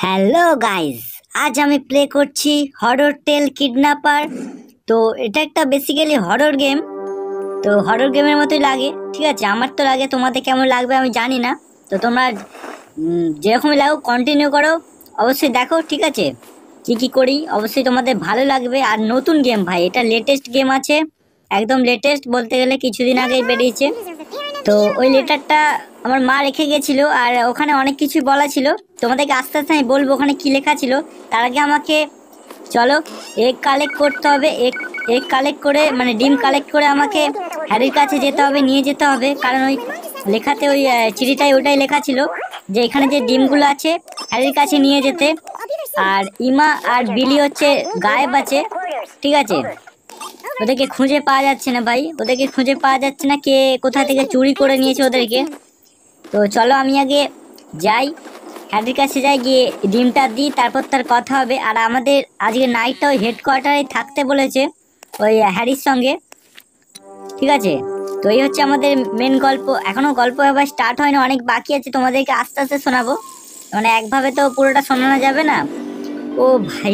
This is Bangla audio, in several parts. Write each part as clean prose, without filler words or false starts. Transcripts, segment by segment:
হ্যালো গাইস, আজ আমি প্লে করছি হরর টেল কিডন্যাপার। তো এটা একটা বেসিক্যালি হরর গেম। তো হরর গেমের মতোই লাগে, ঠিক আছে? আমার তো লাগে, তোমাদের কেমন লাগবে আমি জানি না। তো তোমরা যেরকমই লাগো কন্টিনিউ করো, অবশ্যই দেখো, ঠিক আছে? কি কি করি অবশ্যই তোমাদের ভালো লাগবে। আর নতুন গেম ভাই, এটা লেটেস্ট গেম আছে, একদম লেটেস্ট বলতে গেলে কিছুদিন আগেই বেরিয়েছে। তো ওই লেটারটা আমার মা রেখে গেছিল, আর ওখানে অনেক কিছু বলা ছিল। তোমাদেরকে আস্তে আস্তে আমি বলবো ওখানে কি লেখা ছিল। তার আগে আমাকে চলো এগ কালেক্ট করতে হবে। এগ এগ কালেক্ট করে মানে ডিম কালেক্ট করে আমাকে হ্যারির কাছে যেতে হবে, নিয়ে যেতে হবে। কারণ ওই লেখাতে ওই চিঠিটাই ওটাই লেখা ছিল যে এখানে যে ডিমগুলো আছে হ্যারির কাছে নিয়ে যেতে। আর ইমা আর বিলি হচ্ছে গায়েব আছে, ঠিক আছে? ওদেরকে খুঁজে পাওয়া যাচ্ছে না ভাই, ওদেরকে খুঁজে পাওয়া যাচ্ছে না, কে কোথা থেকে চুরি করে নিয়েছে ওদেরকে। তো চলো আমি আগে যাই, হ্যারির কাছে যাই, গিয়ে ডিমটা দিই, তারপর তার কথা হবে। আর আমাদের আজকে নাইটটা ওই হেডকোয়ার্টারে থাকতে বলেছে ওই হ্যারির সঙ্গে, ঠিক আছে? তো এই হচ্ছে আমাদের মেন গল্প। এখনো গল্প এবার স্টার্ট হয়নি, অনেক বাকি আছে, তোমাদেরকে আস্তে আস্তে শোনাবো, মানে একভাবে তো পুরোটা শোনানো যাবে না। ও ভাই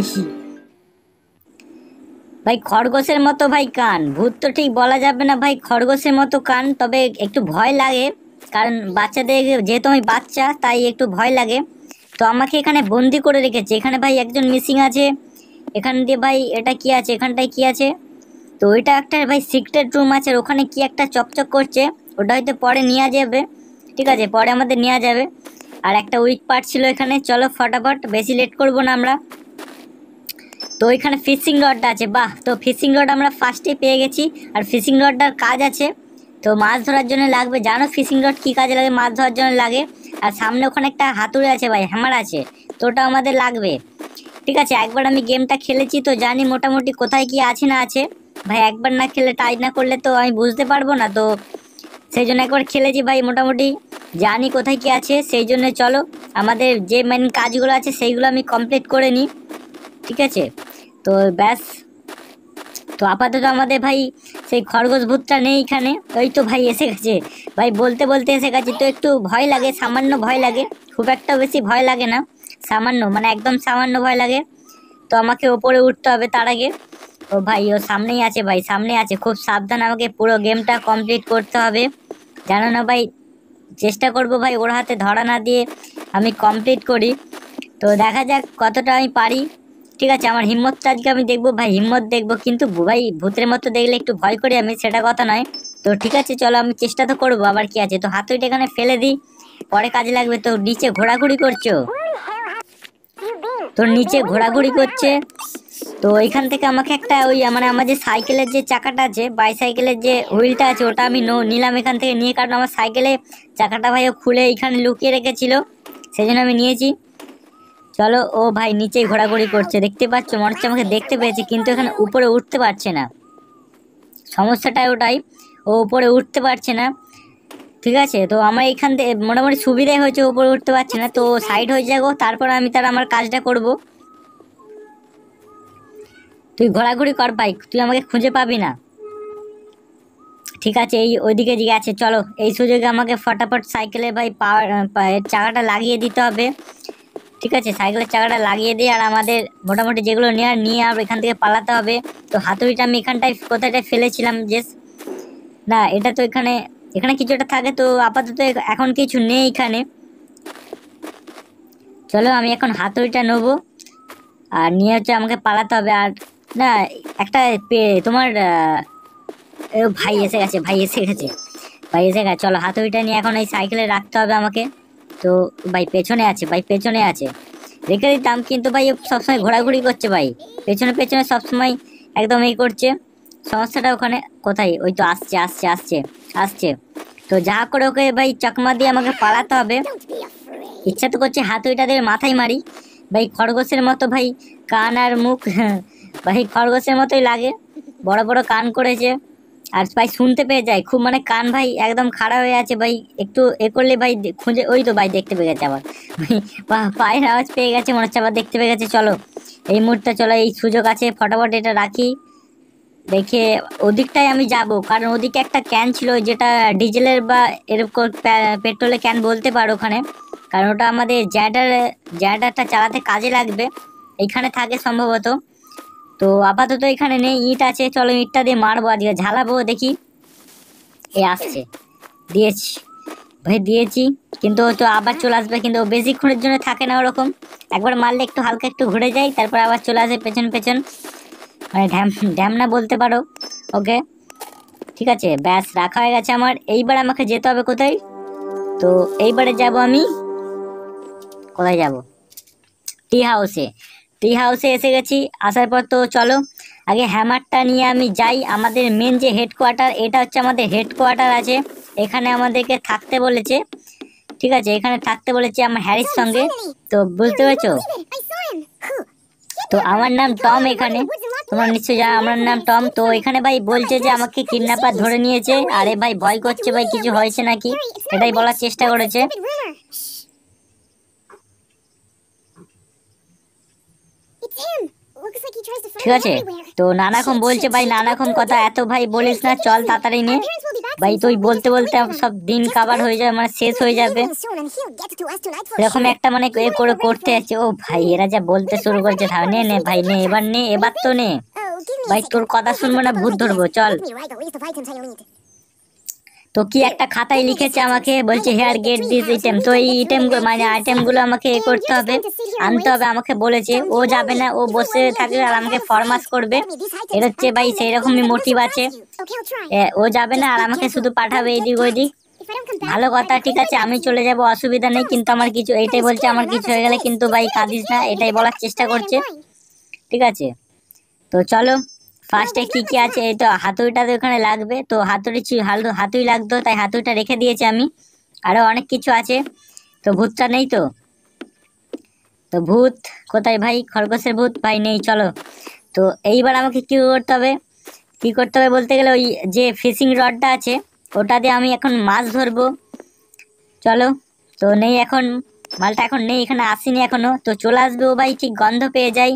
ভাই খরগোশের মতো ভাই কান, ভূত তো ঠিক বলা যাবে না ভাই, খরগোশের মতো কান, তবে একটু ভয় লাগে। কারণ বাচ্চাদের, যেহেতু আমি বাচ্চা, তাই একটু ভয় লাগে। তো আমাকে এখানে বন্দি করে রেখেছে, এখানে ভাই একজন মিসিং আছে। এখান দিয়ে ভাই এটা কি আছে, এখানটায় কি আছে? তো ওইটা একটা ভাই সিক্রেট রুম আছে, আর ওখানে কি একটা চকচক করছে, ওটা হয়তো পরে নেওয়া যাবে, ঠিক আছে? পরে আমাদের নেওয়া যাবে। আর একটা উইক পার্ট ছিল এখানে, চলো ফটাফট, বেশি লেট করবো না আমরা। তো এখানে ফিশিং রডটা আছে, বাহ! তো ফিশিং রড আমরা ফার্স্টে পেয়ে গেছি। আর ফিশিং রডটার কাজ আছে, তো মাছ ধরার জন্য লাগবে। জানো ফিশিং রড কী কাজে লাগে? মাছ ধরার জন্য লাগে। আর সামনে ওখানে একটা হাতুড়ি আছে ভাই, হ্যামার আছে, তো ওটা আমাদের লাগবে, ঠিক আছে? একবার আমি গেমটা খেলেছি, তো জানি মোটামুটি কোথায় কি আছে না আছে। ভাই একবার না খেলে, ট্রাই না করলে তো আমি বুঝতে পারবো না। তো সেই জন্য একবার খেলেছি ভাই, মোটামুটি জানি কোথায় কি আছে। সেই জন্য চলো আমাদের যে মেন কাজগুলো আছে সেইগুলো আমি কমপ্লিট করে নিই, ঠিক আছে? তো ব্যাস, তো আপাতত আমাদের ভাই সেই খরগোশ ভূতটা নেই এখানে। ওই তো ভাই এসে গেছে, ভাই বলতে বলতে এসে গেছে। তো একটু ভয় লাগে, সামান্য ভয় লাগে, খুব একটা বেশি ভয় লাগে না, সামান্য, মানে একদম সামান্য ভয় লাগে। তো আমাকে ওপরে উঠতে হবে তার আগে। ও ভাই ও সামনেই আছে ভাই, সামনে আছে, খুব সাবধান, আমাকে পুরো গেমটা কমপ্লিট করতে হবে, জানো না ভাই? চেষ্টা করব ভাই ওর হাতে ধরা না দিয়ে আমি কমপ্লিট করি। তো দেখা যাক কতটা আমি পারি, ঠিক আছে? আমার হিম্মতটা আজকে আমি দেখবো ভাই, হিম্মত দেখবো। কিন্তু ভাই ভূতের মতো দেখলে একটু ভয় করি আমি, সেটা কথা নয়। তো ঠিক আছে চলো, আমি চেষ্টা তো করবো, আবার কি আছে। তো হাতুড়িটা এখানে ফেলে দিই, পরে কাজে লাগবে। তো নিচে ঘোরাঘুরি করছো, তোর নিচে ঘোরাঘুরি করছে। তো এখান থেকে আমাকে একটা ওই মানে আমার যে সাইকেলের যে চাকাটা আছে, বাইসাইকেলের যে হুইলটা আছে, ওটা আমি নিলাম এখান থেকে নিয়ে। কারণ আমার সাইকেলে চাকাটা ভাই ও খুলে এখানে লুকিয়ে রেখেছিল, সেই জন্য আমি নিয়েছি। চলো, ও ভাই নিচেই ঘোরাঘুরি করছে, দেখতে পাচ্ছ? মনে হচ্ছে আমাকে দেখতে পেয়েছে, কিন্তু এখানে উপরে উঠতে পারছে না, সমস্যাটাই ওটাই, ও উপরে উঠতে পারছে না, ঠিক আছে? তো আমার এখান থেকে মোটামুটি সুবিধাই হয়েছে, উপরে উঠতে পারছে না। তো সাইড হয়ে যাবো, তারপর আমি তার আমার কাজটা করব। তুই ঘোরাঘুরি কর ভাই, তুই আমাকে খুঁজে পাবি না, ঠিক আছে? এই ওইদিকে দিকে আছে, চলো এই সুযোগে আমাকে ফটাফট সাইকেলে ভাই পাওয়ার চাকাটা লাগিয়ে দিতে হবে, ঠিক আছে? সাইকেলের চাকাটা লাগিয়ে দিয়ে আর আমাদের মোটামুটি যেগুলো নেওয়ার নিয়ে আর এখান থেকে পালাতে হবে। তো হাতুড়িটা আমি এখানটায় কোথায়টায় ফেলেছিলাম, যে না এটা তো এখানে, এখানে কিছু একটা থাকে। তো আপাতত এখন কিছু নেই এখানে। চলো আমি এখন হাতুড়িটা নেবো, আর নিয়ে হচ্ছে আমাকে পালাতে হবে। আর না একটা তোমার এ ভাই এসে গেছে, ভাই এসে গেছে, ভাই এসে গেছে। চলো হাতুড়িটা নিয়ে এখন এই সাইকেলে রাখতে হবে আমাকে। তো ভাই পেছনে আছে, ভাই পেছনে আছে, রেখে দিতাম, কিন্তু ভাই ও সবসময় ঘোরাঘুরি করছে ভাই, পেছনে পেছনে সবসময় একদম এই করছে। সমস্যাটা ওখানে কোথায়? ওই তো আসছে আসছে আসছে আসছে। তো যা করে ওকে ভাই চকমা দিয়ে আমাকে পালাতে হবে। ইচ্ছা তো করছে হাতুড়িটা দিয়ে মাথায় মারি, ভাই খরগোশের মতো ভাই কান আর মুখ ভাই খরগোশের মতোই লাগে, বড় বড় কান করেছে। আর ভাই শুনতে পেয়ে যায় খুব, মানে কান ভাই একদম খাড়া হয়ে আছে ভাই, একটু এ করলে ভাই খুঁজে, ওই তো ভাই দেখতে পেয়ে গেছে আবার ভাই, পায়ের আওয়াজ পেয়ে গেছে মনে হচ্ছে, আবার দেখতে পেয়ে গেছে। চলো এই মুহূর্তে, চলো এই সুযোগ আছে, ফটাফট এটা রাখি, দেখে ওদিকটাই আমি যাব। কারণ ওদিকে একটা ক্যান ছিল, যেটা ডিজেলের বা এরকম পেট্রোলের ক্যান বলতে পারো ওখানে। কারণ ওটা আমাদের জেনারেটরটা চালাতে কাজে লাগবে। এইখানে থাকে সম্ভবত। তো আপাতত এখানে নেই, ইট আছে, চলো ইটটা দিয়ে মারবো, আজকে ঝালাবো দেখি। এ আসছে, দিয়েছি ভাই, দিয়েছি, কিন্তু ও তো আবার চলে আসবে, কিন্তু ও বেশিক্ষণের জন্য থাকে না ওরকম। একবার মারলে একটু হালকা একটু ঘুরে যায়, তারপর আবার চলে আসে পেছন পেছন, মানে ঢ্যামনা বলতে পারো ওকে। ঠিক আছে, ব্যাস রাখা হয়ে গেছে আমার। এইবার আমাকে যেতে হবে কোথায়? তো এইবারে যাব আমি কোথায় যাব? টি হাউসে। টি হাউসে এসে গেছি। আসার পর তো চলো আগে হ্যামারটা নিয়ে আমি যাই। আমাদের মেন যে হেডকোয়ার্টার, এটা হচ্ছে আমাদের হেডকোয়ার্টার আছে, এখানে আমাদেরকে থাকতে বলেছে। ঠিক আছে, এখানে থাকতে বলেছে আমার হ্যারির সঙ্গে। তো বুঝতে পেরেছো? তো আমার নাম টম, এখানে তোমরা নিশ্চয়ই জানো আমার নাম টম। তো এখানে ভাই বলছে যে আমাকে কিডন্যাপার ধরে নিয়েছে। আরে ভাই ভয় করছে ভাই, কিছু হয়েছে নাকি, এটাই বলার চেষ্টা করেছে। ঠিক আছে, তো নানারকম বলছে ভাই, নানারকম কথা, এত ভাই বলিস না, চল তাড়াতাড়ি নে ভাই। তুই বলতে বলতে সব দিন কাবার হয়ে যাবে, মানে শেষ হয়ে যাবে, এরকম একটা মানে এ করে করতে আছে। ও ভাই এরা যা বলতে শুরু করেছে, নে নে ভাই নে, এবার নে, এবার তো নে ভাই, তোর কথা শুনবো না, ভূত ধরবো, চল। তো কি একটা খাতায় লিখেছে আমাকে, বলছে হেয়ার গেট দিস আইটেম। তো এই আইটেম মানে আইটেমগুলো আমাকে এ করতে হবে, আনতে হবে, আমাকে বলেছে। ও যাবে না, ও বসে থাকবে আর আমাকে ফরমাস করবে। এর হচ্ছে ভাই সেই রকমই মোটিভ আছে। ও যাবে না আর আমাকে শুধু পাঠাবে এইদিক ওইদিক। ভালো কথা, ঠিক আছে আমি চলে যাব, অসুবিধা নেই, কিন্তু আমার কিছু, এইটাই বলছে আমার কিছু হয়ে গেলে কিন্তু ভাই কাঁদিস না, এটাই বলার চেষ্টা করছে। ঠিক আছে, তো চলো ফার্স্টে কি কি আছে। এই তো হাতুড়িটা তো এখানে লাগবে, তো হাতুড়ি লাগতো, তাই হাতুড়িটা রেখে দিয়েছি আমি। আরো অনেক কিছু আছে। তো ভূতটা নেই তো? তো ভূত কোথায় ভাই? খরগোশের ভূত ভাই নেই, চলো। তো এইবার আমাকে কি করতে হবে? কি করতে হবে বলতে গেলে, ওই যে ফিশিং রডটা আছে ওটা দিয়ে আমি এখন মাছ ধরবো। চলো, তো নেই এখন, মালটা এখন নেই, এখানে আসেনি এখনো, তো চলে আসবে ও ভাই, ঠিক গন্ধ পেয়ে যাই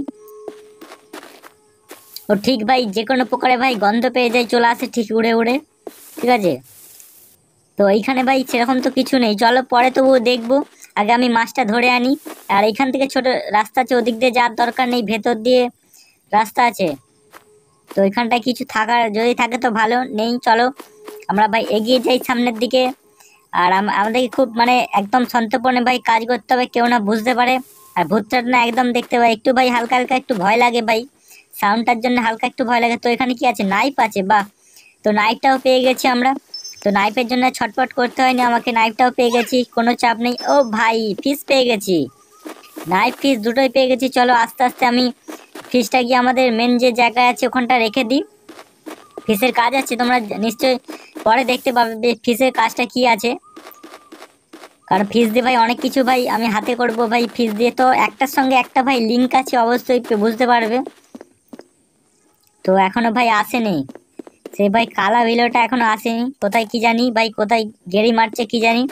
ও, ঠিক ভাই যে কোনো প্রকারে ভাই গন্ধ পেয়ে যায়, চলে আসে ঠিক উড়ে উড়ে। ঠিক আছে, তো এইখানে ভাই সেরকম তো কিছু নেই, চলো পরে তবুও দেখবো, আগে আমি মাছটা ধরে আনি। আর এইখান থেকে ছোট রাস্তা আছে, ওদিক দিয়ে যাওয়ার দরকার নেই, ভেতর দিয়ে রাস্তা আছে। তো এখানটায় কিছু থাকার যদি থাকে তো ভালো, নেই, চলো আমরা ভাই এগিয়ে যাই সামনের দিকে। আর আমাদেরকে খুব মানে একদম সন্তর্পণে ভাই কাজ করতে হবে, কেউ না বুঝতে পারে। আর ভূতটা না একদম দেখতে ভাই একটু ভাই হালকা হালকা একটু ভয় লাগে ভাই, সাউন্ডটার জন্য হালকা একটু ভয় লাগে। তো এখানে কি আছে? নাইফ আছে, বাহ। তো নাইফটাও পেয়ে গেছি আমরা। তো নাইফের জন্য ছটফট করতে হয়নি আমাকে, নাইফটাও পেয়ে গেছি, কোনো চাপ নেই। ও ভাই ফিশ পেয়ে গেছি, নাইফ ফিশ দুটোই পেয়ে গেছি। চলো আস্তে আস্তে আমি ফিশটা গিয়ে আমাদের মেন যে জায়গায় আছে ওখানটা রেখে দিই। ফিশের কাজ আছে, তোমরা নিশ্চয়ই পরে দেখতে পাবে ফিশের কাজটা কি আছে। কারণ ফিশ দিয়ে ভাই অনেক কিছু ভাই আমি হাতে করব ভাই, ফিশ দিয়ে তো একটার সঙ্গে একটা ভাই লিঙ্ক আছে, অবশ্যই বুঝতে পারবে। তো এখনো ভাই আসেনি সেই ভাই কালা ভিলোটা, এখনো আসেনি, কোথায় কি জানি ভাই, কোথায় গেড়ি মারছে কি জানি।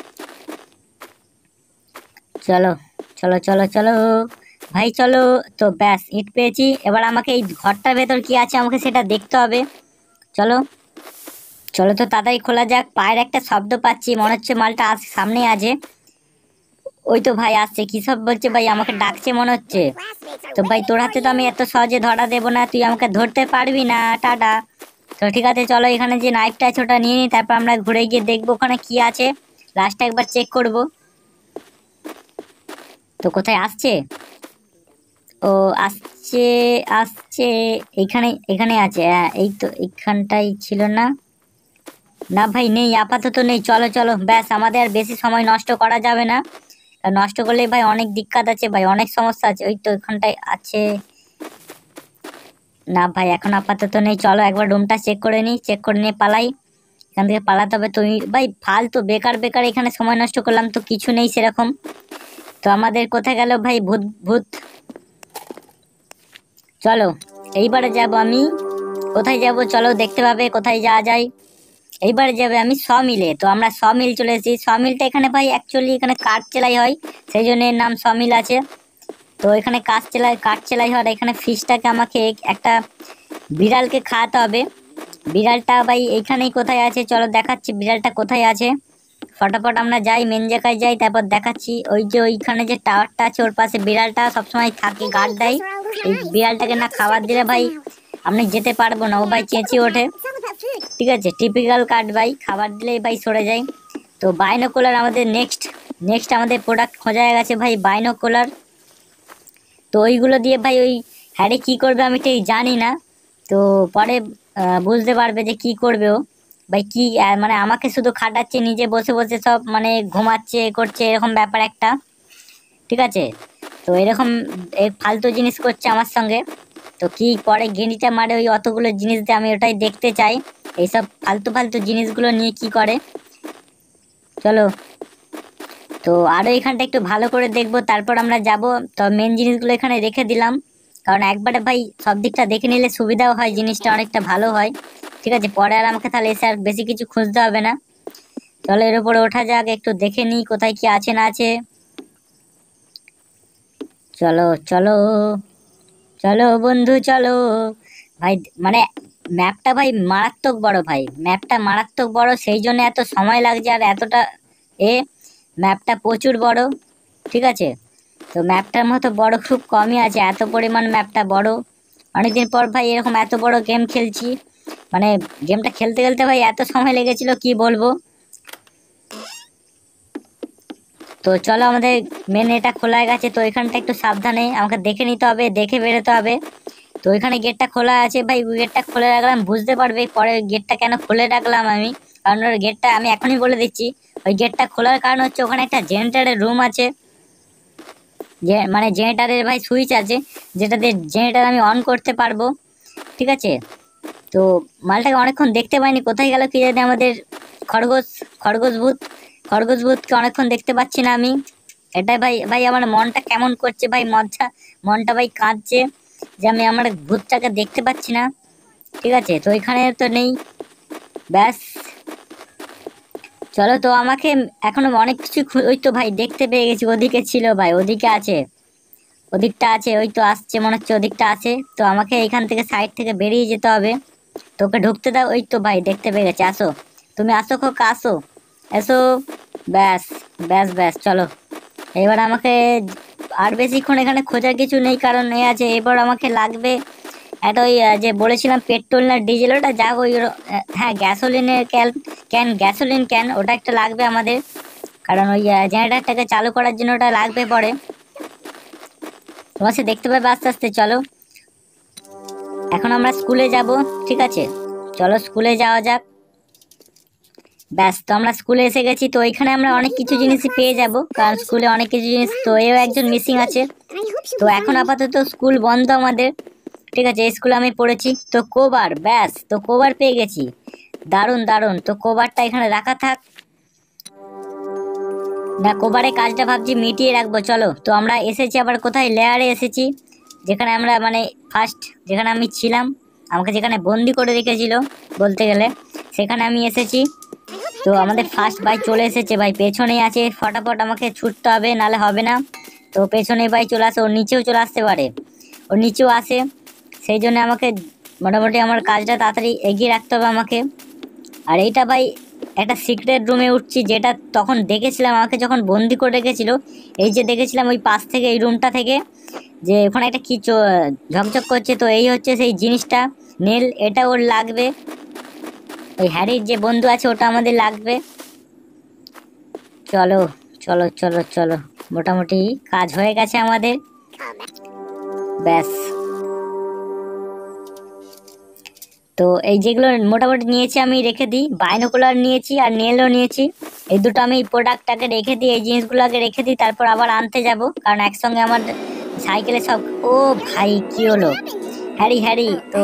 চলো চলো চলো চলো ভাই চলো। তো ব্যাস ইট পেয়েছি, এবার আমাকে এই ঘরটার ভেতর কি আছে আমাকে সেটা দেখতে হবে। চলো চলো, তো তাড়াতাড়ি খোলা যাক। পায়ের একটা শব্দ পাচ্ছি, মনে হচ্ছে মালটা সামনে আছে। ওই তো ভাই আসছে, কি সব বলছে ভাই, আমাকে ডাকছে মনে হচ্ছে। তো ভাই তোর হাতে তো আমি এত সহজে ধরা দেবো না, তুই আমাকে ধরতে পারবি না, টাটা। তো ঠিক আছে চলো, এখানে যে নাইফটা আছে ওটা নিয়ে নিই, তারপর আমরা ঘুরে গিয়ে দেখবো ওখানে কি আছে, লাস্টটা একবার চেক করব। তো কোথায় আসছে? ও আসছে, আসছে, এখানে এখানে আছে, হ্যাঁ এই তো এখানটাই ছিল না। না ভাই নেই, আপাতত নেই, চলো চলো, ব্যাস আমাদের আর বেশি সময় নষ্ট করা যাবে না, আর নষ্ট করলে ভাই অনেক দিক্কত আছে ভাই, অনেক সমস্যা আছে। ওই তো এখানটায় আছে, না ভাই এখন আপাতত নেই, চলো একবার রুমটা চেক করে নিই, চেক করে নিয়ে পালাই, এখান থেকে পালাতে হবে। তুমি ভাই ফালতু বেকার বেকার এখানে সময় নষ্ট করলাম, তো কিছু নেই সেরকম। তো আমাদের কোথায় গেল ভাই ভূত ভূত? চলো এইবারে যাব আমি, কোথায় যাব চলো দেখতে পাবে, কোথায় যাওয়া যায়। এইবারে যাবে আমি সমিলে। তো আমরা সমিল চলে এসেছি, সমিলটা এখানে ভাই অ্যাকচুয়ালি এখানে কাঠ চেলাই হয়, সেই জন্য এর নাম সমিল আছে। তো এখানে কাঠ চেলাই হয়, এখানে ফিশটাকে আমাকে একটা বিড়ালকে খাওয়াতে হবে। বিড়ালটা ভাই এইখানেই কোথায় আছে, চলো দেখাচ্ছি বিড়ালটা কোথায় আছে। ফটাফট আমরা যাই, মেন জায়গায় যাই, তারপর দেখাচ্ছি। ওই যে ওইখানে যে টাওয়ারটা আছে ওর পাশে বিড়ালটা সবসময় থাকে, গার্ড দেয়। এই বিড়ালটাকে না খাবার দিলে ভাই আপনি যেতে পারবো না, ও ভাই চেঁচিয়ে ওঠে। ঠিক আছে, টিপিক্যাল কাট ভাই, খাবার দিলেই ভাই সরে যায়। তো বাইনোকুলার আমাদের নেক্সট নেক্সট আমাদের প্রোডাক্ট খোঁজা হয়ে গেছে ভাই, বাইনোকুলার। তো ওইগুলো দিয়ে ভাই ওই হ্যারি কী করবে আমি ঠিক জানি না। তো পরে বুঝতে পারবে যে কি করবে ও। ভাই কি মানে আমাকে শুধু খাটাচ্ছে, নিজে বসে বসে সব মানে ঘুমাচ্ছে এ করছে, এরকম ব্যাপার একটা। ঠিক আছে, তো এরকম ফালতু জিনিস করছে আমার সঙ্গে। তো কি পরে গেঁড়িটা মারে ওই অতগুলো জিনিস দিয়ে, আমি ওটাই দেখতে চাই এইসব ফালতু ফালতু জিনিসগুলো নিয়ে কি করে। চলো, তো আরও এখানটা একটু ভালো করে দেখবো, তারপর আমরা যাব। তো মেন জিনিসগুলো এখানে রেখে দিলাম, কারণ একবারে ভাই সব দিকটা দেখে নিলে সুবিধাও হয়, জিনিসটা অনেকটা ভালো হয়। ঠিক আছে, পরে আর আমাকে তাহলে এসে আর বেশি কিছু খুঁজতে হবে না। চলো এর উপরে ওঠা যাক, একটু দেখে নিই কোথায় কি আছে না আছে। চলো চলো চলো বন্ধু চলো। ভাই মানে ম্যাপটা ভাই মারাত্মক বড়, ভাই ম্যাপটা মারাত্মক বড়, সেই জন্য এত সময় লাগছে আর এতটা এ ম্যাপটা প্রচুর বড়। ঠিক আছে, তো ম্যাপটার মতো বড় খুব কমই আছে, এত পরিমাণ ম্যাপটা বড়। অনেকদিন পর ভাই এরকম এত বড় গেম খেলছি, মানে গেমটা খেলতে খেলতে ভাই এত সময় লেগেছিল কি বলবো। তো চলো আমাদের মেন এটা খোলা হয়ে গেছে, তো এখানটা একটু সাবধানে আমাকে দেখে নিতে হবে, দেখে বেরোতে হবে। তো ওইখানে গেটটা খোলা আছে ভাই, ওই গেটটা খুলে রাখলাম, বুঝতে পারবে পরে গেটটা কেন খুলে রাখলাম আমি। কারণ ওর গেটটা আমি এখনই বলে দিচ্ছি, ওই গেটটা খোলার কারণ হচ্ছে ওখানে একটা জেনারেটারের রুম আছে, যে মানে জেনারেটারের ভাই সুইচ আছে, যেটাতে জেনারেটার আমি অন করতে পারবো। ঠিক আছে, তো মালটাকে অনেকক্ষণ দেখতে পাইনি, কোথায় গেল কি জানি আমাদের খরগোশ। খরগোশ ভূত, খরগোশ ভূতকে অনেকক্ষণ দেখতে পাচ্ছি না আমি। এটাই ভাই ভাই আমার মনটা কেমন করছে ভাই, মনটা ভাই কাঁদছে যে আমি আমার ভূতটাকে দেখতে পাচ্ছি না। ঠিক আছে, তো এখানে তো নেই, ব্যাস। চলো, তো আমাকে এখনো অনেক কিছু ওই তো ভাই দেখতে পেয়ে গেছি, ওদিকে ছিল ভাই, ওদিকে আছে, ওদিকটা আছে, ওই তো আসছে মনে হচ্ছে, ওদিকটা আছে। তো আমাকে এখান থেকে সাইড থেকে বেরিয়ে যেতে হবে। তোকে ঢুকতে দাও, ওই তো ভাই দেখতে পেয়ে গেছে, আসো তুমি, আসো খোকা আসো, এসো। ব্যাস ব্যাস ব্যাস, চলো এবার আমাকে আর বেশিক্ষণ এখানে খোঁজার কিছু নেই, কারণ এ আছে, এবার আমাকে লাগবে একটা ওই যে বলেছিলাম পেট্রোল না ডিজেল, ওটা যাক ওই হ্যাঁ গ্যাসোলিনের ক্যান গ্যাসোলিন ক্যান, ওটা একটা লাগবে আমাদের, কারণ ওই জেনারেটারটাকে চালু করার জন্য ওটা লাগবে পরে। তোমার সে দেখতে পাবে আস্তে আস্তে। চলো এখন আমরা স্কুলে যাব, ঠিক আছে, চলো স্কুলে যাওয়া যাক। ব্যাস, তো আমরা স্কুলে এসে গেছি, তো এখানে আমরা অনেক কিছু জিনিসই পেয়ে যাব, কারণ স্কুলে অনেক কিছু জিনিস, তো এও একজন মিসিং আছে। তো এখন আপাতত স্কুল বন্ধ আমাদের। ঠিক আছে, এই স্কুলে আমি পড়েছি। তো কোবার, ব্যাস, তো কোবার পেয়ে গেছি, দারুণ দারুণ। তো কোবারটা এখানে রাখা থাক, না কোবারে কাজটা ভাবছি মিটিয়ে রাখবো। চলো, তো আমরা এসেছি আবার কোথায়, লেয়ারে এসেছি, যেখানে আমরা মানে ফার্স্ট যেখানে আমি ছিলাম, আমাকে যেখানে বন্দি করে রেখেছিল বলতে গেলে, সেখানে আমি এসেছি। তো আমাদের ফার্স্ট ভাই চলে এসেছে ভাই, পেছনেই আছে, ফটাফট আমাকে ছুটতে হবে নালে হবে না। তো পেছনে ভাই চলে আসে, ওর নিচেও চলে আসতে পারে, ওর নিচেও আসে, সেই জন্য আমাকে মোটামুটি আমার কাজটা তাড়াতাড়ি এগিয়ে রাখতে হবে আমাকে। আর এইটা ভাই একটা সিক্রেট রুমে উঠছি, যেটা তখন দেখেছিলাম আমাকে যখন বন্দি করে রেখেছিল, এই যে দেখেছিলাম ওই পাশ থেকে, এই রুমটা থেকে, যে ওখানে একটা কি ঝকঝক করছে, তো এই হচ্ছে সেই জিনিসটা, নেল, এটা ওর লাগবে, ওই হ্যারির যে বন্ধু আছে ওটা আমাদের লাগবে। চলো চলো চলো চলো, মোটামুটি কাজ হয়ে গেছে আমাদের, ব্যাস। তো এই যেগুলো মোটামুটি নিয়েছি আমি রেখে দিই, বাইনোকুলার নিয়েছি আর নেলও নিয়েছি, এই দুটো আমি প্রোডাক্টটাকে রেখে দিই, এই জিনিসগুলোকে রেখে দিই, তারপর আবার আনতে যাব, কারণ একসঙ্গে আমার সাইকেলে সব। ও ভাই কি হলো, হ্যারি হ্যারি, তো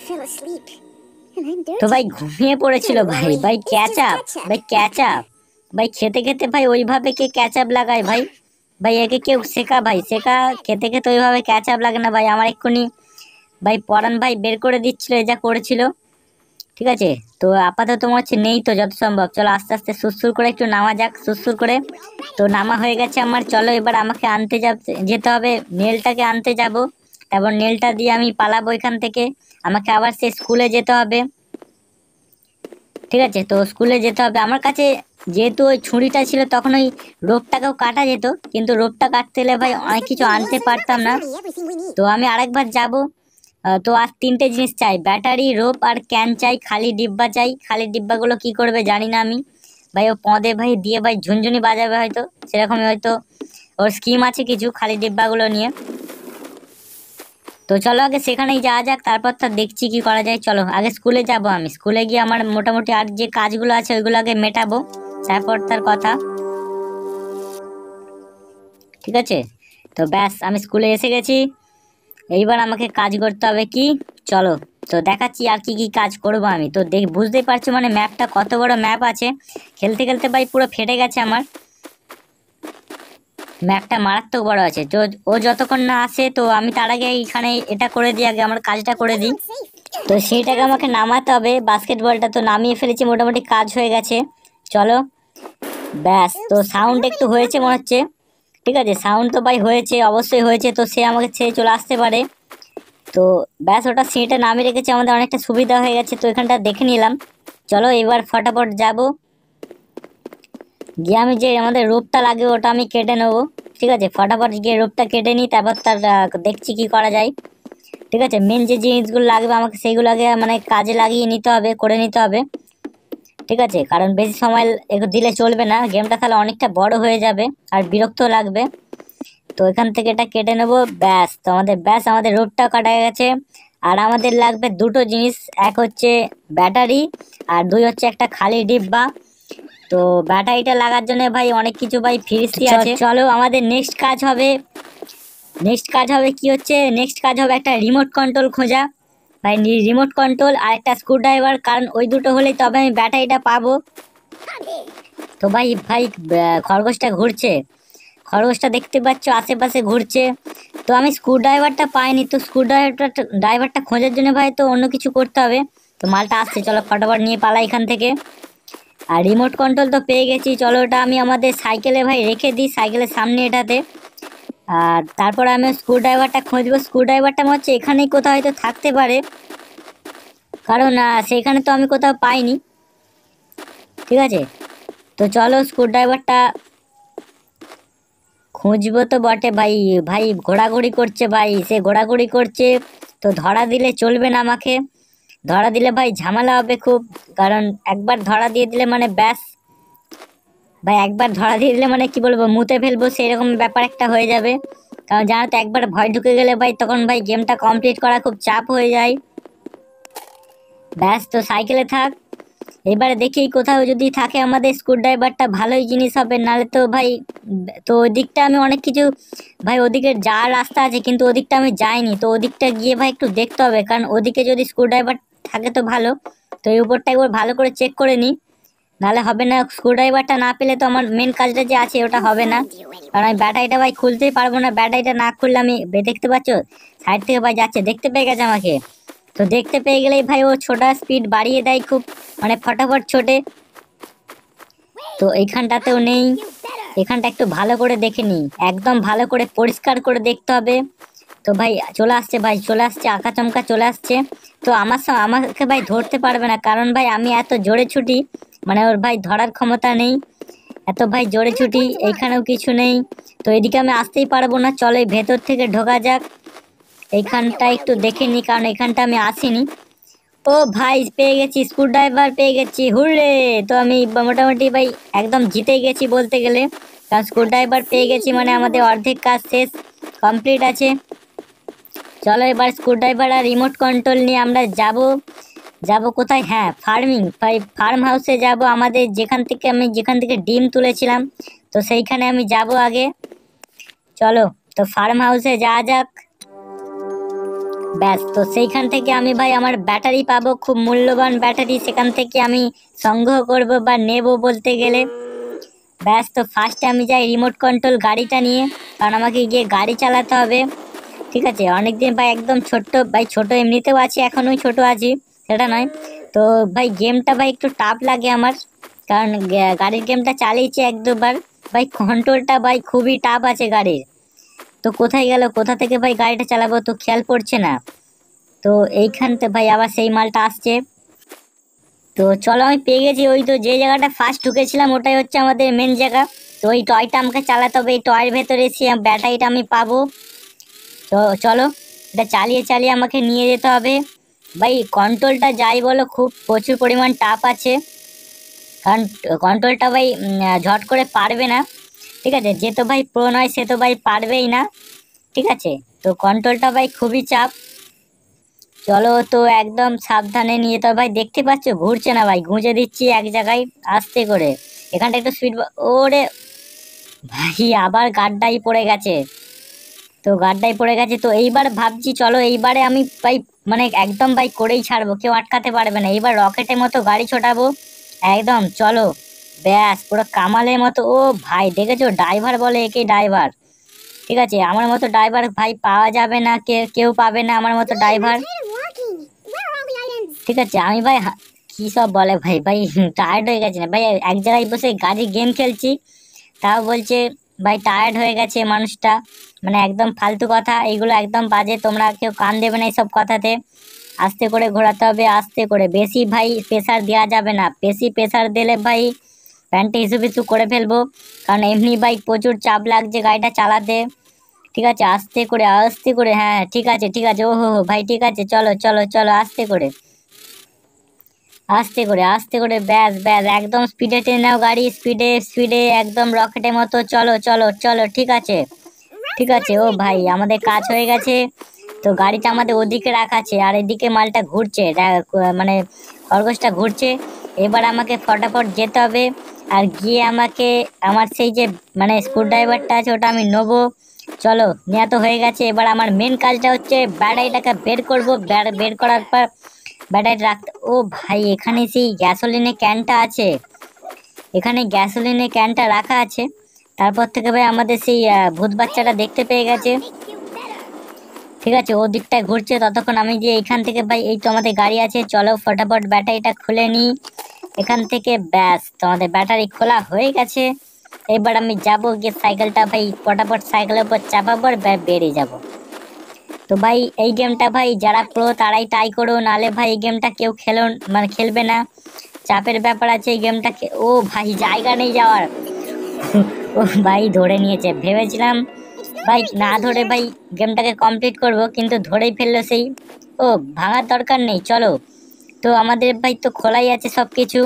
তো ভাই ঘুমিয়ে পড়েছিল ভাই, ভাই ক্যাচআপ, ভাই ক্যাচআপ, ভাই খেতে খেতে ভাই ওইভাবে কে ক্যাচআপ লাগায় ভাই, ভাই একে কেউ শেখা, ভাই শেখা, খেতে খেতে ওইভাবে ক্যাচআপ লাগে না ভাই, আমার এক্ষুনি ভাই পরান ভাই বের করে দিচ্ছিল যা করেছিল। ঠিক আছে, তো আপাতত তোমার হচ্ছে নেই, তো যত সম্ভব চলো আস্তে আস্তে সুরসুর করে একটু নামা যাক, সুরসুর করে। তো নামা হয়ে গেছে আমার, চলো এবার আমাকে আনতে যেতে হবে, নেলটাকে আনতে যাব, তারপর নেলটা দিয়ে আমি পালাবো এখান থেকে, আমাকে আবার সে স্কুলে যেতে হবে। ঠিক আছে, তো স্কুলে যেতে হবে আমার কাছে। যেহেতু ওই ছুরিটা ছিল তখন ওই রোপটাকেও কাটা যেত, কিন্তু রোপটা কাটতে গেলে ভাই অনেক কিছু আনতে পারতাম না। তো আমি আরেকবার যাব। তো আর তিনটে জিনিস চাই, ব্যাটারি, রোপ আর ক্যান চাই, খালি ডিব্বা চাই। খালি ডিব্বাগুলো কি করবে জানি না আমি। ভাই ও পদে ভাই দিয়ে ভাই ঝুনঝুনি বাজাবে হয়তো, সেরকমই হয়তো ওর স্কিম আছে কিছু খালি ডিব্বাগুলো নিয়ে। তো চলো আগে সেখানেই যাওয়া যাক, তারপর তো দেখছি কি করা যায়। চলো আগে স্কুলে যাব, আমি স্কুলে গিয়ে আমার মোটামুটি আর যে কাজগুলো আছে ওইগুলো আগে মেটাবো, তারপর তার কথা। ঠিক আছে, তো ব্যাস আমি স্কুলে এসে গেছি। এইবার আমাকে কাজ করতে হবে কি, চলো তো দেখাচ্ছি আর কি কি কাজ করব আমি। তো বুঝতেই পারছো মানে ম্যাপটা কত বড় ম্যাপ আছে, খেলতে খেলতে ভাই পুরো ফেটে গেছে আমার। ম্যাপটা মারাত্মক বড় আছে। তো ও যতক্ষণ না আসে তো আমি তার আগে এখানে এটা করে দিই, আগে আমার কাজটা করে দিই। তো সেইটাকে আমাকে নামাতে হবে, বাস্কেটবলটা তো নামিয়ে ফেলেছি, মোটামুটি কাজ হয়ে গেছে। চলো ব্যাস, তো সাউন্ড একটু হয়েছে মনে হচ্ছে। ঠিক আছে, সাউন্ড তো ভাই হয়েছে, অবশ্যই হয়েছে, তো সে আমাকে ছেড়ে চলে আসতে পারে। তো ব্যাস ওটা সিঁড়িটা নামিয়ে রেখেছে, আমাদের অনেকটা সুবিধা হয়ে গেছে। তো এখানটা দেখে নিলাম। চলো এবার ফটাফট যাব, গিয়ে আমি যে আমাদের রোপটা লাগে ওটা আমি কেটে নেবো। ঠিক আছে, ফটাফট গিয়ে রোপটা কেটে নিই, তারপর তার দেখছি কি করা যায়। ঠিক আছে, মেন যে জিনিসগুলো লাগবে আমাকে সেইগুলো আগে মানে কাজে লাগিয়ে নিতে হবে, করে নিতে হবে। ঠিক আছে, কারণ বেশি সময় দিলে চলবে না, গেমটা তাহলে অনেকটা বড় হয়ে যাবে আর বিরক্ত লাগবে। তো এখান থেকে এটা কেটে নেবো। ব্যাস, তো আমাদের রোডটা কাটা গেছে। আর আমাদের লাগবে দুটো জিনিস, এক হচ্ছে ব্যাটারি আর দুই হচ্ছে একটা খালি ডিব্বা। তো ব্যাটারিটা লাগার জন্য ভাই অনেক কিছু ভাই ফ্রিস্তি আছে। চলো আমাদের নেক্সট কাজ হবে কি হচ্ছে, নেক্সট কাজ হবে একটা রিমোট কন্ট্রোল খোঁজা। ভাই রিমোট কন্ট্রোল আর একটা স্ক্রুড্রাইভার, কারণ ওই দুটো হলেই তবে আমি ব্যাটারিটা পাবো। তো ভাই ভাই খরগোশটা ঘুরছে, খরগোশটা দেখতে পাচ্ছ আশেপাশে ঘুরছে। তো আমি স্ক্রুড্রাইভারটা পাইনি, তো ড্রাইভারটা খোঁজার জন্য ভাই তো অন্য কিছু করতে হবে। তো মালটা আসছে, চলো ফটাফট নিয়ে পালাই এখান থেকে। আর রিমোট কন্ট্রোল তো পেয়ে গেছি, চলো ওটা আমি আমাদের সাইকেলে ভাই রেখে দিই, সাইকেলের সামনে এটাতে। আর তারপর আমি স্ক্রুড্রাইভারটা খুঁজবো, স্ক্রুড্রাইভারটা মনে হচ্ছে এখানেই কোথাও হয়তো থাকতে পারে, কারণ সেখানে তো আমি কোথাও পাইনি। ঠিক আছে, তো চলো স্ক্রুড্রাইভারটা খুঁজবো তো বটে। ভাই ভাই ঘোরাঘুরি করছে, ভাই সে ঘোরাঘুরি করছে। তো ধরা দিলে চলবে না আমাকে, ধরা দিলে ভাই ঝামেলা হবে খুব, কারণ একবার ধরা দিয়ে দিলে মানে ব্যাস ভাই, একবার ধরা দিয়ে দিলে মানে কি বলবো, মুতে ফেলবো সেরকম ব্যাপার একটা হয়ে যাবে। কারণ জানো তো একবার ভয় ঢুকে গেলে ভাই তখন ভাই গেমটা কমপ্লিট করা খুব চাপ হয়ে যায়। ব্যাস, তো সাইকেলে থাক। এবারে দেখি কোথাও যদি থাকে আমাদের স্ক্রুড্রাইভারটা ভালোই জিনিস হবে, নাহলে তো ভাই তো ওই দিকটা আমি অনেক কিছু ভাই, ওদিকে যাওয়ার রাস্তা আছে কিন্তু ওদিকটা আমি যাইনি। তো ওদিকটা গিয়ে ভাই একটু দেখতে হবে, কারণ ওদিকে যদি স্ক্রুড্রাইভার থাকে তো ভালো। তো এই উপরটা একবার ভালো করে চেক করে নিই, নাহলে হবে না। স্ক্রুড্রাইভারটা না পেলে তো আমার মেন কাজটা যে আছে ওটা হবে না, কারণ আমি ব্যাটারিটা ভাই খুলতেই পারবো না। ব্যাটারিটা না খুললে আমি দেখতে পাচ্ছ সাইড থেকে ভাই যাচ্ছে, দেখতে পেয়ে গেছে আমাকে। তো দেখতে পেয়ে গেলেই ভাই ও ছোটা স্পিড বাড়িয়ে দেয় খুব, মানে ফটাফট ছোটে। তো এইখানটাতেও নেই, এখানটা একটু ভালো করে দেখে নিই, একদম ভালো করে পরিষ্কার করে দেখতে হবে। তো ভাই চলে আসছে, ভাই চলে আসছে, আঁকাচমকা চলে আসছে। তো আমাকে ভাই ধরতে পারবে না, কারণ ভাই আমি এত জোরে ছুটি, মানে ওর ভাই ধরার ক্ষমতা নেই, এত ভাই জোরে ছুটি। এইখানেও কিছু নেই, তো এদিকে আমি আসতেই পারবো না। চলো এই ভেতর থেকে ঢোকা যাক, এইখানটা একটু দেখে নিই, কারণ এখানটা আমি আসিনি। ও ভাই পেয়ে গেছি, স্ক্রুড্রাইভার পেয়ে গেছি, হুররে! তো আমি মোটামুটি ভাই একদম জিতেই গেছি বলতে গেলে, কারণ স্ক্রুড্রাইভার পেয়ে গেছি মানে আমাদের অর্ধেক কাজ শেষ, কমপ্লিট আছে। চলো এবার স্ক্রুড্রাইভার আর রিমোট কন্ট্রোল নিয়ে আমরা যাব। যাব কোথায়, হ্যাঁ ফার্ম হাউসে যাব, আমাদের যেখান থেকে ডিম তুলেছিলাম, তো সেইখানে আমি যাব আগে। চলো তো ফার্ম হাউসে যাওয়া যাক। ব্যাস, তো সেইখান থেকে আমি ভাই আমার ব্যাটারি পাবো, খুব মূল্যবান ব্যাটারি, সেখান থেকে আমি সংগ্রহ করব বা নেব বলতে গেলে। ব্যাস, তো ফার্স্টে আমি যাই রিমোট কন্ট্রোল গাড়িটা নিয়ে, কারণ আমাকে গিয়ে গাড়ি চালাতে হবে। ঠিক আছে, অনেকদিন ভাই একদম ছোট্ট ভাই, ছোট এমনিতেও আছি, এখনোই ছোট আছি, সেটা নয়। তো ভাই গেমটা ভাই একটু টাফ লাগে আমার, কারণ গাড়ির গেমটা চালিয়েছি এক দুবার। ভাই কন্ট্রোলটা ভাই খুবই টাফ আছে গাড়ির। তো কোথায় গেল, কোথা থেকে ভাই গাড়িটা চালাবো তো খেয়াল পড়ছে না। তো এইখানতে ভাই আবার সেই মালটা আসছে। তো চলো আমি পেয়ে গেছি, ওই তো যে জায়গাটা ফার্স্ট ঢুকেছিলাম ওটাই হচ্ছে আমাদের মেন জায়গা। তো ওই টয়টা আমাকে চালাতে হবে, এই টয়ের ভেতরে এসে ব্যাটারিটা আমি পাবো। তো চলো এটা চালিয়ে চালিয়ে আমাকে নিয়ে যেতে হবে। ভাই কন্ট্রোলটা যাই বলো খুব প্রচুর পরিমাণ টাফ আছে, কারণ কন্ট্রোলটা ভাই ঝট করে পারবে না। ঠিক আছে, যে তো ভাই প্রো নয় সে তো ভাই পারবেই না। ঠিক আছে, তো কন্ট্রোলটা ভাই খুবই চাপ। চলো তো একদম সাবধানে নিয়ে যেতে হবে। ভাই দেখতে পাচ্ছ ঘুরছে না ভাই, গুঁজে দিচ্ছি এক জায়গায় আস্তে করে। এখানটা একটু স্পিড, ওরে ভাই আবার গাড্ডাই পড়ে গেছে। তো গাড্ডায় পড়ে গেছে, তো এইবার ভাবছি চলো এইবারে আমি ভাই মানে একদম ভাই করেই ছাড়বো, কেউ আটকাতে পারবে না। এইবার রকেটের মতো গাড়ি ছোটাবো একদম। চলো ব্যাস পুরো কামালের মতো। ও ভাই দেখেছো ড্রাইভার বলে একে ড্রাইভার। ঠিক আছে, আমার মতো ড্রাইভার ভাই পাওয়া যাবে না, কেউ পাবে না আমার মতো ড্রাইভার। ঠিক আছে আমি ভাই কি সব বলে ভাই, ভাই টায়ার্ড হয়ে গেছে না ভাই, এক জায়গায় বসে গাড়ি গেম খেলছি তাও বলছে ভাই টায়ার্ড হয়ে গেছে মানুষটা। মানে একদম ফালতু কথা, এইগুলো একদম বাজে, তোমরা কেউ কান দেবে না এইসব কথাতে। আস্তে করে ঘোরাতে হবে, আস্তে করে, বেশি ভাই প্রেসার দেওয়া যাবে না, বেশি প্রেসার দিলে ভাই প্যান্টে হিসু পিছু করে ফেলবো, কারণ এমনি ভাই প্রচুর চাপ লাগছে গাড়িটা চালাতে। ঠিক আছে আস্তে করে আস্তে করে, হ্যাঁ ঠিক আছে ঠিক আছে, ও হো হো ভাই ঠিক আছে, চলো চলো চলো আস্তে করে আস্তে করে আস্তে করে, ব্যাস ব্যাস একদম স্পিডে টেনে নাও গাড়ি, স্পিডে স্পিডে একদম রকেটের মতো। চলো চলো চলো ঠিক আছে ঠিক আছে। ও ভাই আমাদের কাজ হয়ে গেছে। তো গাড়িটা আমাদের ওদিকে রাখা আছে আর এদিকে মালটা ঘুরছে, মানে খরগোশটা ঘুরছে। এবার আমাকে ফটাফট যেতে হবে, আর গিয়ে আমাকে আমার সেই যে মানে স্ক্রু ড্রাইভারটা আছে ওটা আমি নেবো। চলো নেওয়া তো হয়ে গেছে, এবার আমার মেন কাজটা হচ্ছে ব্যাটারিটাকে বের করবো। বের করার পর ব্যাটারি রাখতে, ও ভাই এখানে সেই গ্যাসোলিনের ক্যানটা আছে, এখানে গ্যাসোলিনের ক্যানটা রাখা আছে। তারপর থেকে ভাই আমাদের সেই ভূত বাচ্চাটা দেখতে পেয়ে গেছে। ঠিক আছে ও দিকটায় ঘুরছে, ততক্ষণ আমি যে এখান থেকে ভাই এই তো আমাদের গাড়ি আছে, চলো ফটাফট ব্যাটারিটা খুলে নিই এখান থেকে। ব্যাস তোমাদের ব্যাটারি খোলা হয়ে গেছে। এবার আমি যাব গিয়ে সাইকেলটা ভাই ফটাফট সাইকেলের উপর চাপাবো আর বেরিয়ে যাব। তো ভাই এই গেমটা ভাই যারা প্রো তারাই ট্রাই করো, নাহলে ভাই এই গেমটা কেউ মানে খেলবে না, চাপের ব্যাপার আছে এই গেমটা। ও ভাই জায়গা নেই যাওয়ার। ও ভাই ধরে নিয়েছে, ভেবেছিলাম ভাই না ধরে ভাই গেমটাকে কমপ্লিট করব, কিন্তু ধরেই ফেললো সেই। ও ভাঙার দরকার নেই, চলো। তো আমাদের ভাই তো খোলাই আছে সব কিছু।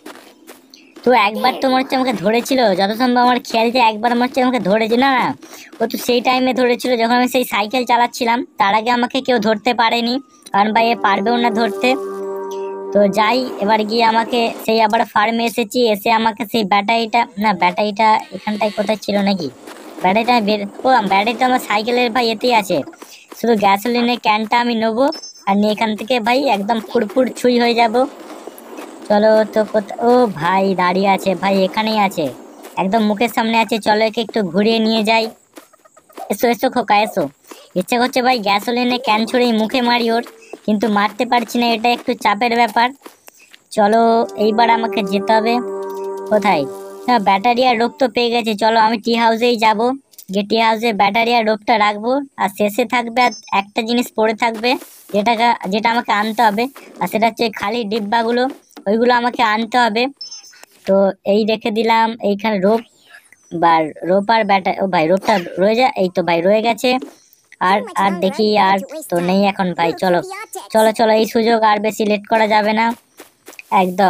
তো একবার তো মনে হচ্ছে আমাকে ধরেছিল, যত সম্ভব আমার খেয়াল যে একবার মনে হচ্ছে আমাকে ধরেছে। না না, ও তো সেই টাইমে ধরেছিল যখন আমি সেই সাইকেল চালাচ্ছিলাম, তার আগে আমাকে কেউ ধরতে পারেনি, কারণ ভাই এ পারবেও না ধরতে। তো যাই এবার গিয়ে আমাকে সেই আবার ফার্মে এসেছি, এসে আমাকে সেই ব্যাটারিটা, না ব্যাটারিটা এখানটায় কোথায় ছিল নাকি, ব্যাটারিটা বের, ও ব্যাটারিটা আমার সাইকেলের ভাই এতেই আছে। শুধু গ্যাসোলিনের ক্যানটা আমি নেবো আর নিয়ে এখান থেকে ভাই একদম ফুরফুর ছুঁই হয়ে যাব। চলো তো ও ভাই দাঁড়িয়ে আছে ভাই, এখানেই আছে একদম মুখের সামনে আছে, চলো একে একটু ঘুরিয়ে নিয়ে যাই। এসো এসো খোকা এসো। ইচ্ছে করছে ভাই গ্যাসোলিনে ক্যান ছুঁড়েই মুখে মারি ওর, কিন্তু মারতে পারছি না, এটা একটু চাপের ব্যাপার। চলো এইবার আমাকে যেতে হবে কোথায়, না ব্যাটারি আর রোপ তো পেয়ে গেছে, চলো আমি টি হাউসেই যাবো, গিয়ে টি হাউসে ব্যাটারি আর রোপটা রাখবো। আর শেষে থাকবে আর একটা জিনিস পড়ে থাকবে, যেটা আমাকে আনতে হবে, আর সেটা হচ্ছে খালি ডিব্বাগুলো, ওইগুলো আমাকে আনতে হবে। তো এই রেখে দিলাম এইখানে রোপ, বা রোপ আর ব্যাটারি, ও ভাই রোপটা রয়ে যায়, এই তো ভাই রয়ে গেছে। আর আর দেখি আর তো নেই এখন ভাই, চলো চলো চলো, এই সুযোগ আর বেশি লেট করা যাবে না একদম।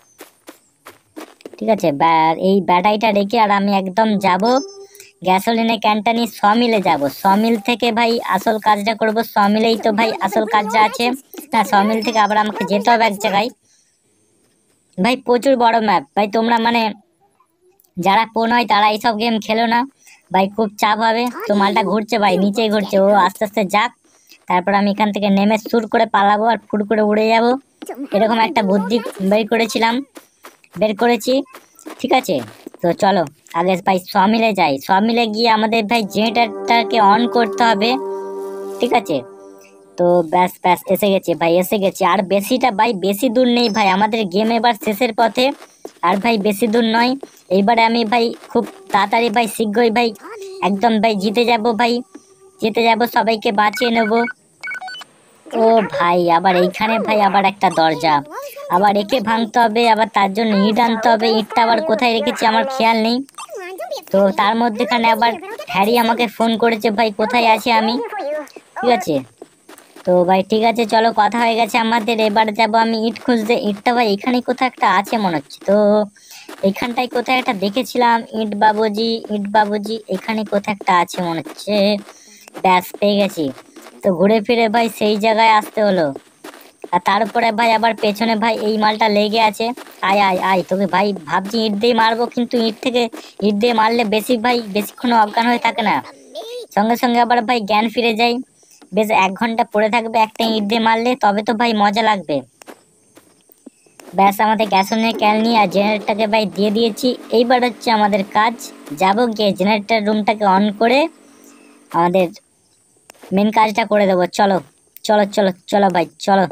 ঠিক আছে এই ব্যাটারিটা রেখে আর আমি একদম যাব গ্যাসোলিনের ক্যানটা নিয়ে সমিলে যাব, সমিল থেকে ভাই আসল কাজটা করব, সমিলেই তো ভাই আসল কাজটা আছে। না সমিল থেকে আবার আমাকে যেতে হবে এক জায়গায়। ভাই প্রচুর বড় ম্যাপ ভাই, তোমরা মানে যারা ফোন হয় তারা এইসব গেম খেলো না ভাই, খুব চাপ হবে। তো মালটা ঘুরছে ভাই, নিচেই ঘুরছে, ও আস্তে আস্তে যাক, তারপর আমি এখান থেকে নেমে সুর করে পালাবো আর ফুট করে উড়ে যাব। এরকম একটা বুদ্ধি বের করেছি। ঠিক আছে তো চলো আগে ভাই সমিলে যাই, সমিলে গিয়ে আমাদের ভাই জেনারেটরটাকে অন করতে হবে। ঠিক আছে তো ব্যাস ব্যাস এসে গেছে ভাই, এসে গেছে। আর বেশিটা ভাই বেশি দূর নেই ভাই, আমাদের গেম এবার শেষের পথে, আর ভাই বেশি দূর নয়। এইবারে আমি ভাই খুব তাড়াতাড়ি ভাই শীঘ্রই ভাই একদম ভাই জিতে যাব ভাই, জিতে যাব, সবাইকে বাঁচিয়ে নেব। ও ভাই আবার এইখানে ভাই আবার একটা দরজা, আবার একে ভাঙতে হবে, আবার তার জন্য ইট আনতে হবে। ইটটা আবার কোথায় রেখেছি আমার খেয়াল নেই। তো তার মধ্যেখানে আবার হ্যারি আমাকে ফোন করেছে, ভাই কোথায় আছি আমি। ঠিক আছে, তো ভাই ঠিক আছে চলো, কথা হয়ে গেছে আমাদের। এবার যাব আমি ইট খুঁজতে। ইটটা ভাই এখানে কোথাও একটা আছে মনে হচ্ছে। তো এইখানটায় কোথায় একটা দেখেছিলাম, ইট বাবুজি এখানে কোথায় একটা আছে মনে হচ্ছে। ব্যাস পেয়ে গেছি। তো ঘুরে ফিরে ভাই সেই জায়গায় আসতে হলো। আর তারপরে ভাই আবার পেছনে ভাই এই মালটা লেগে আছে। আয় আয় আয়, তোকে ভাই ভাবছি ইট দিয়ে মারবো, কিন্তু ইট দিয়ে মারলে বেশি ভাই বেশিক্ষণ অজ্ঞান হয়ে থাকে না, সঙ্গে সঙ্গে আবার ভাই জ্ঞান ফিরে যায়। বেশ 1 ঘন্টা পড়ে থাকবে একটা ইট দিয়ে মারলে, তবে তো ভাই মজা লাগবে। ব্যাস আমাদের গ্যাসনের ক্যান নিয়ে আর জেনারেটরটাকে ভাই দিয়ে দিয়েছি। এইবার হচ্ছে আমাদের কাজ, যাব গিয়ে জেনারেটর রুমটাকে অন করে আমাদের মেন কাজটা করে দেবো। চলো চলো চলো চলো ভাই চলো।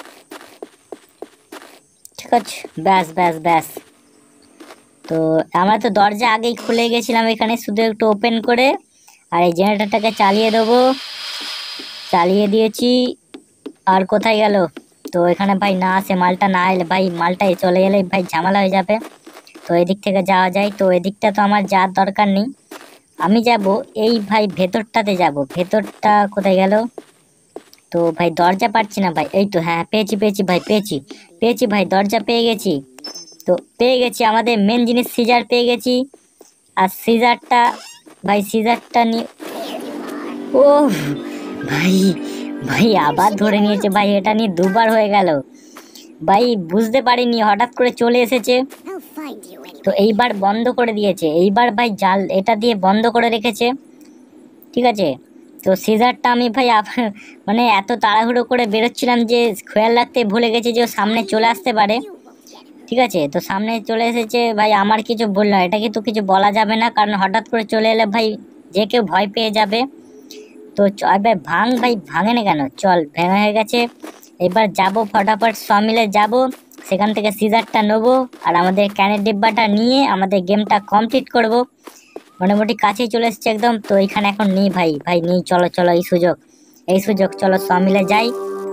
ঠিক আছে, ব্যাস ব্যাস ব্যাস। তো আমরা তো দরজা আগেই খুলে গেছিলাম, এখানে শুধু একটু ওপেন করে আর এই জেনারেটরটাকে চালিয়ে দেবো। চালিয়ে দিয়েছি। আর কোথায় গেল? তো এখানে ভাই না আসে মালটা, না এলে ভাই মালটাই চলে গেলে ভাই ঝামেলা হয়ে যাবে। তো এদিক থেকে যাওয়া যায়, তো এদিকটা তো আমার যাওয়ার দরকার নেই। আমি যাব এই ভাই ভেতরটাতে যাব। ভেতরটা কোথায় গেল? তো ভাই দরজা পাচ্ছি না ভাই। এই তো, হ্যাঁ পেয়েছি পেয়েছি ভাই, পেয়েছি পেয়েছি ভাই, দরজা পেয়ে গেছি। তো পেয়ে গেছি আমাদের মেন জিনিস, সিজার পেয়ে গেছি। আর সিজারটা, ভাই সিজারটা নিয়ে, ও ভাই, ভাই আবার ধরে নিয়েছে ভাই, এটা নিয়ে দুবার হয়ে গেল ভাই। বুঝতে পারিনি, হঠাৎ করে চলে এসেছে। তো এইবার বন্ধ করে দিয়েছে, এইবার ভাই জাল এটা দিয়ে বন্ধ করে রেখেছে। ঠিক আছে, তো সিজারটা আমি ভাই মানে এত তাড়াহুড়ো করে বেরোচ্ছিলাম যে খেয়াল রাখতে ভুলে গেছি যে ও সামনে চলে আসতে পারে। ঠিক আছে, তো সামনে চলে এসেছে ভাই, আমার কিছু বললো, এটা কিন্তু কিছু বলা যাবে না, কারণ হঠাৎ করে চলে এলে ভাই যে কেউ ভয় পেয়ে যাবে। তো চল ভাই ভাঙ, ভাই ভাঙে না কেন, চল ভেঙে হয়ে গেছে। এবার যাব ফটাফট সব মিলে যাব, সেখান থেকে সিজারটা নেবো আর আমাদের ক্যানের ডিব্বাটা নিয়ে আমাদের গেমটা কমপ্লিট করব। মোটামুটি কাছেই চলে এসেছে একদম। তো এখানে এখন নেই ভাই, ভাই নেই, চলো চলো এই সুযোগ চলো সব মিলে যাই।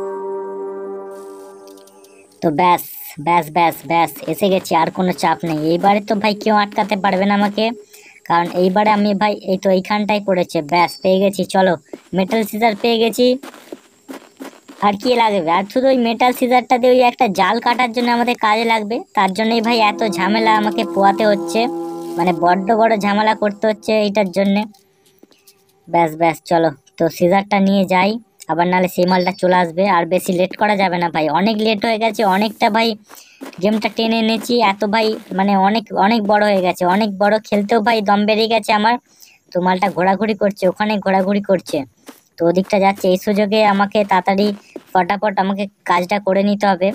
তো ব্যাস ব্যাস ব্যাস ব্যাস এসে গেছি, আর কোনো চাপ নেই। এইবারে তো ভাই কেউ আটকাতে পারবে না আমাকে, কারণ এইবারে আমি ভাই এই তো এইখানটাই পড়েছে। ব্যাস পেয়ে গেছি, চলো মেটাল সিজার পেয়ে গেছি। আর কি লাগবে? আর শুধু ওই মেটাল সিজারটা দিয়ে ওই একটা জাল কাটার জন্য আমাদের কাজে লাগবে। তার জন্যই ভাই এত ঝামেলা আমাকে পোয়াতে হচ্ছে, মানে বড্ড বড় ঝামেলা করতে হচ্ছে এইটার জন্যে। ব্যাস ব্যাস চলো, তো সিজারটা নিয়ে যাই, আবার নাহলে সেই মালটা চলে আসবে। আর বেশি লেট করা যাবে না ভাই, অনেক লেট হয়ে গেছে, অনেকটা ভাই গেমটা টেনে এনেছি এত ভাই, মানে অনেক অনেক বড় হয়ে গেছে, অনেক বড়, খেলতেও ভাই দম বেরিয়ে গেছে আমার। তো মালটা ঘোরাঘুরি করছে, ওখানে ঘোরাঘুরি করছে, তো ওদিকটা যাচ্ছে। এই সুযোগে আমাকে তাড়াতাড়ি ফটাফট আমাকে কাজটা করে নিতে হবে।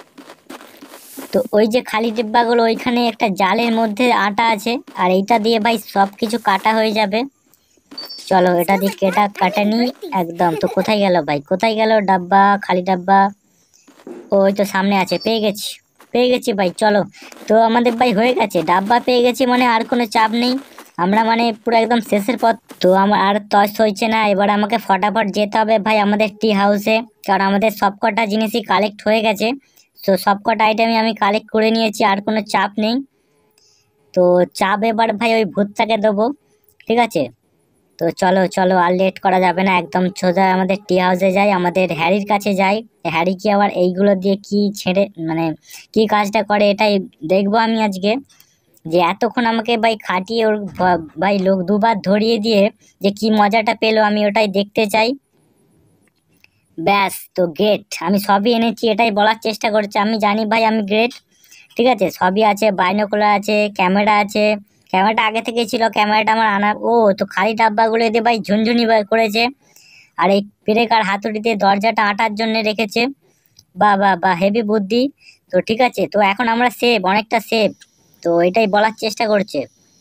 তো ওই যে খালি ডিব্বাগুলো, ওইখানে একটা জালের মধ্যে আটা আছে, আর এইটা দিয়ে ভাই সব কিছু কাটা হয়ে যাবে। চলো এটা দিয়ে কাটা নি একদম। তো কোথায় গেল ভাই, কোথায় গেল ডাব্বা, খালি ডাব্বা? ওই তো সামনে আছে, পেয়ে গেছি পেয়ে গেছি ভাই, চলো। তো আমাদের ভাই হয়ে গেছে, ডাব্বা পেয়ে গেছি, মানে আর কোনো চাপ নেই, আমরা মানে পুরো একদম শেষের পথ। তো আমার আর তস হয়েছে না, এবার আমাকে ফটাফট যেতে হবে ভাই আমাদের টি হাউসে, কারণ আমাদের সবকটা জিনিসই কালেক্ট হয়ে গেছে। তো সবকটা আইটেমই আমি কালেক্ট করে নিয়েছি, আর কোনো চাপ নেই। তো চাপ এবার ভাই ওই ভূতটাকে দেবো। ঠিক আছে, তো চলো চলো, আর লেট করা যাবে না, একদম সোজা আমাদের টি হাউসে যাই, আমাদের হ্যারির কাছে যাই। হ্যারি কি আবার এইগুলো দিয়ে কি ছেড়ে, মানে কি কাজটা করে এটাই দেখবো আমি আজকে। যে এতক্ষণ আমাকে ভাই খাটিয়ে ওর ভাই লোক দুবার ধরিয়ে দিয়ে যে কি মজাটা পেলো, আমি ওটাই দেখতে চাই। ব্যাস, তো গ্রেট, আমি সবই এনেছি, এটাই বলার চেষ্টা করছি। আমি জানি ভাই আমি গ্রেট। ঠিক আছে, সবই আছে, বাইনোকুলার আছে, ক্যামেরা আছে। ক্যামেরাটা আগে থেকেই ছিল, ক্যামেরাটা আমার আনা। ও তো খালি ডাব্বাগুলো দিয়ে ভাই ঝুনঝুনি করেছে। আর এই পেরেক আর হাতুড়ি দিয়ে দরজাটা আটার জন্য রেখেছে। বাহ বাহ বাহ, হেভি বুদ্ধি। তো ঠিক আছে, তো এখন আমরা সেভ, অনেকটা সেভ, তো এটাই বলার চেষ্টা করছে।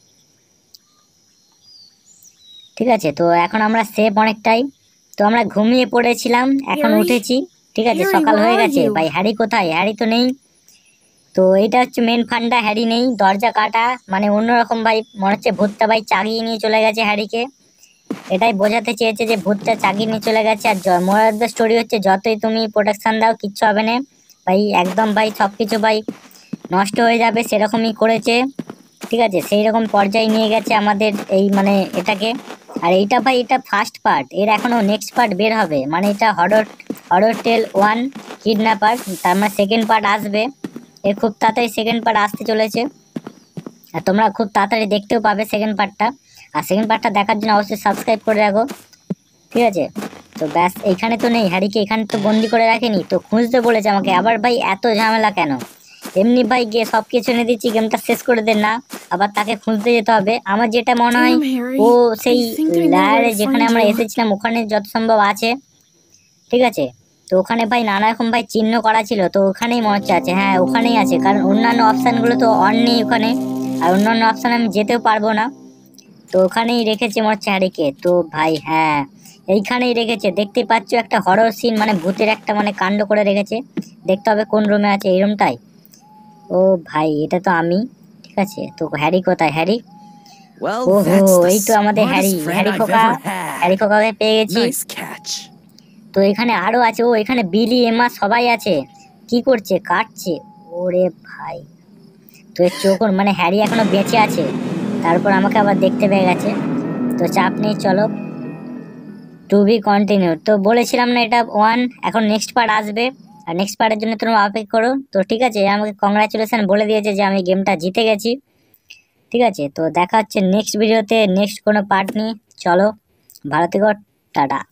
ঠিক আছে, তো এখন আমরা সেভ অনেকটাই। তো আমরা ঘুমিয়ে পড়েছিলাম, এখন উঠেছি। ঠিক আছে, সকাল হয়ে গেছে ভাই। হ্যারি কোথায়? হ্যারি তো নেই। তো এটা হচ্ছে মেন ফান্ডা, হ্যারি নেই, দরজা কাটা, মানে অন্যরকম ভাই, মনে হচ্ছে ভূতটা ভাই চাগিয়ে নিয়ে চলে গেছে হ্যারিকে। এটাই বোঝাতে চেয়েছে যে ভূতটা চাগিয়ে নিয়ে চলে গেছে। আর মোরাল অফ দ্য স্টোরি হচ্ছে যতই তুমি প্রোটেকশন দাও কিচ্ছু হবে না, ভাই একদম ভাই সব কিছু ভাই নষ্ট হয়ে যাবে সেরকমই করেছে। ঠিক আছে, সেই রকম পর্যায়ে নিয়ে গেছে আমাদের এই মানে এটাকে। আর এইটা ভাই এটা ফার্স্ট পার্ট, এর এখনো নেক্সট পার্ট বের হবে, মানে এটা হরর হরর টেল 1 কিডন্যাপার, তার মানে সেকেন্ড পার্ট আসবে। এর খুব তাড়াতাড়ি সেকেন্ড পার্ট আসতে চলেছে, আর তোমরা খুব তাড়াতাড়ি দেখতেও পাবে সেকেন্ড পার্টটা। আর সেকেন্ড পার্টটা দেখার জন্য অবশ্যই সাবস্ক্রাইব করে রাখো। ঠিক আছে, তো ব্যাস এইখানে তো নেই, হ্যারিকে এখানে তো বন্দি করে রাখেনি, তো খুঁজতে বলেছে আমাকে। আবার ভাই এত ঝামেলা কেন? এমনি ভাই গিয়ে সব কিছু এনে দিচ্ছি, গেমটা শেষ করে দেন না, আবার তাকে খুঁজতে যেতে হবে। আমার যেটা মনে হয় Damn, ও Harry. সেই I think I know where লায়ারে to যেখানে find আমরা you. এসেছিলাম ওখানে যত সম্ভব আছে। ঠিক আছে, তো ওখানে ভাই নানা রকম ভাই চিহ্ন করা ছিল, তো ওখানেই মনে হচ্ছে আছে। হ্যাঁ ওখানেই আছে, কারণ অন্যান্য অপশানগুলো তো অন নেই ওখানে, আর অন্যান্য অপশান আমি যেতেও পারবো না। তো ওখানেই রেখেছে মনে হচ্ছে হ্যারিকে। তো ভাই হ্যাঁ এইখানেই রেখেছে, দেখতে পাচ্ছ একটা হরর সিন, মানে ভূতের একটা মানে কাণ্ড করে রেখেছে। দেখতে হবে কোন রুমে আছে, এই রুমটাই। ও ভাই এটা তো আমি। ঠিক আছে, তো হ্যারি কোথায়? হ্যারি, Well, ওহো that's the এই তো আমাদের Harry. smartest friend Harry I've খোকা, ever হ্যারি had. খোকাকে পেয়ে গেছি। Nice catch. তো এখানে আরো আছে, ও এখানে বিলি এমা সবাই আছে। কি করছে? কাটছে। ওরে ভাই, তো এর চোখ মানে হ্যারি এখনো বেঁচে আছে, তারপর আমাকে আবার দেখতে পেয়ে গেছে। তো চাপ নেই, চলো টু বি কন্টিনিউ। তো বলেছিলাম না এটা 1, এখন নেক্সট পার্ট আসবে, আর নেক্সট পার্টের জন্য তোমরা অপেক্ষা করো। তো ঠিক আছে, আমাকে কংগ্রাচুলেশন বলে দিয়েছে যে আমি গেমটা জিতে গেছি। ঠিক আছে, তো দেখা হচ্ছে নেক্সট ভিডিওতে নেক্সট কোনো পার্ট নিয়ে। চলো ভালো থেকো, টাটা।